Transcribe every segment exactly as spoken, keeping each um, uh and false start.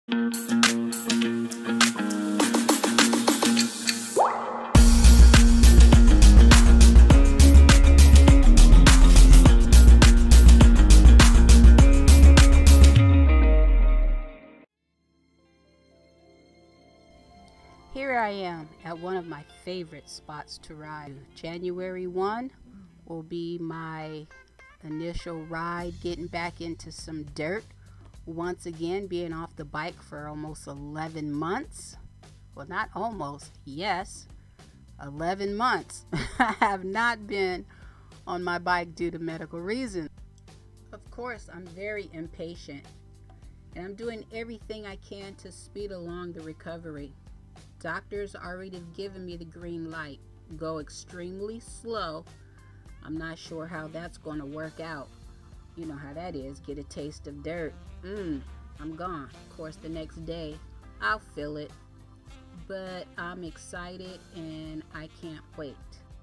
Here I am at one of my favorite spots to ride. January first will be my initial ride, getting back into some dirt. Once again, being off the bike for almost eleven months. Well, not almost, yes, eleven months. I have not been on my bike due to medical reasons. Of course, I'm very impatient, and I'm doing everything I can to speed along the recovery. Doctors already have given me the green light. Go extremely slow. I'm not sure how that's going to work out. You know how that is. Get a taste of dirt. Mmm, I'm gone. Of course, the next day, I'll feel it. But I'm excited and I can't wait.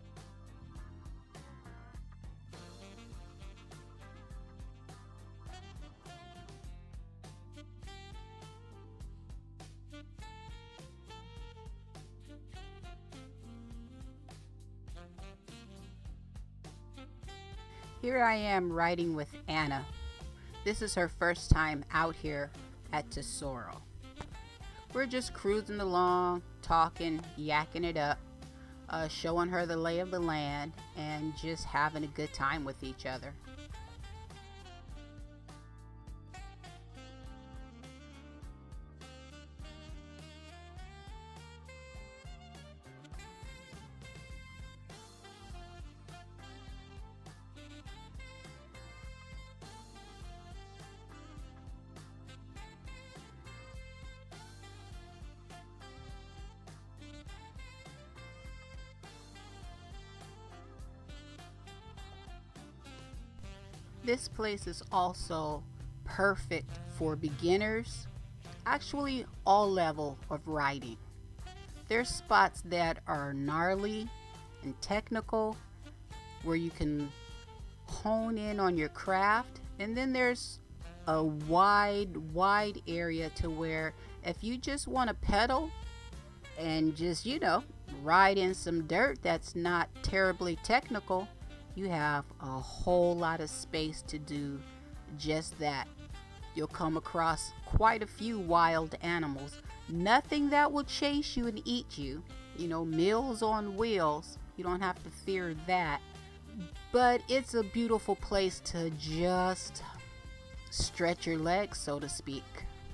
Here I am riding with Anna. This is her first time out here at Tesoro. We're just cruising along, talking, yakking it up, uh, showing her the lay of the land, and just having a good time with each other. This place is also perfect for beginners, actually all level of riding. There's spots that are gnarly and technical where you can hone in on your craft, and then there's a wide wide area to where if you just want to pedal and just, you know, ride in some dirt that's not terribly technical, you have a whole lot of space to do just that. You'll come across quite a few wild animals. Nothing that will chase you and eat you. You know, meals on wheels. You don't have to fear that. But it's a beautiful place to just stretch your legs, so to speak.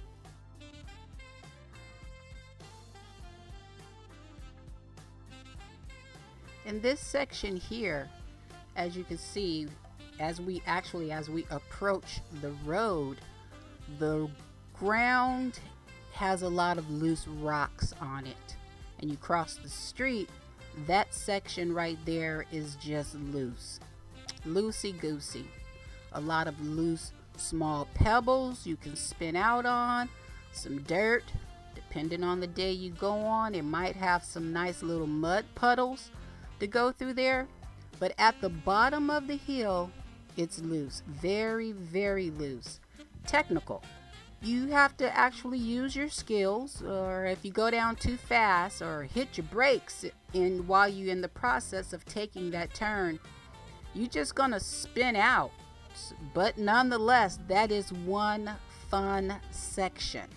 In this section here, as you can see, as we actually as we approach the road, the ground has a lot of loose rocks on it, and you cross the street, that section right there is just loose, loosey goosey. A lot of loose small pebbles you can spin out on, some dirt. Depending on the day you go on, it might have some nice little mud puddles to go through there. But at the bottom of the hill, it's loose. Very, very loose. Technical. You have to actually use your skills, or if you go down too fast or hit your brakes in while you're in the process of taking that turn, you're just gonna spin out. But nonetheless, that is one fun section.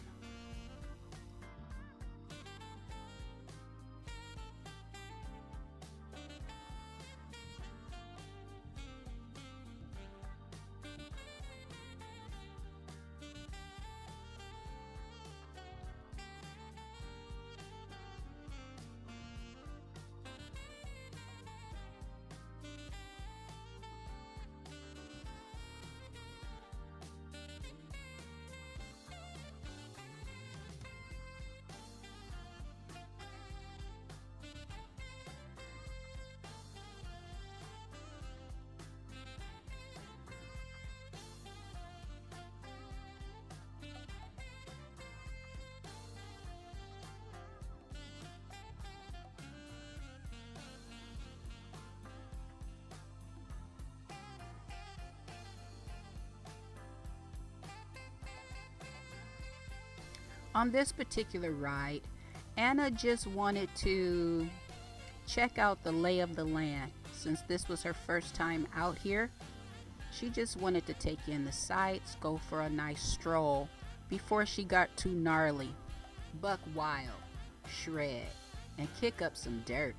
On this particular ride, Anna just wanted to check out the lay of the land. Since this was her first time out here, she just wanted to take in the sights, go for a nice stroll before she got too gnarly, buck wild, shred, and kick up some dirt.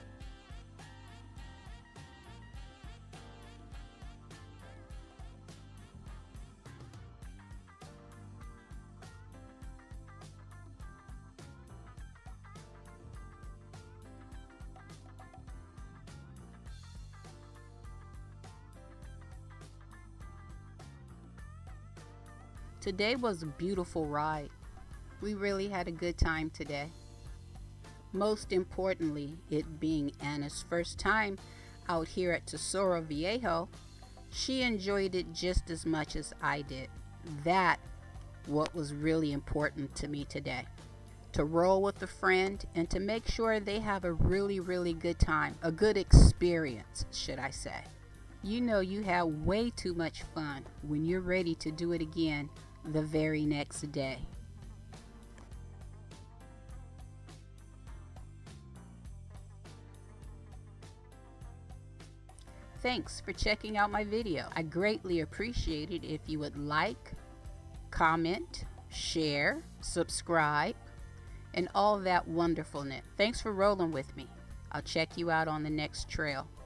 Today was a beautiful ride. We really had a good time today. Most importantly, it being Anna's first time out here at Tesoro Viejo, she enjoyed it just as much as I did. That what was really important to me today. To roll with a friend and to make sure they have a really, really good time. A good experience, should I say. You know you had way too much fun when you're ready to do it again the very next day. Thanks for checking out my video. I greatly appreciate it if you would like, comment, share, subscribe, and all that wonderfulness. Thanks for rolling with me. I'll check you out on the next trail.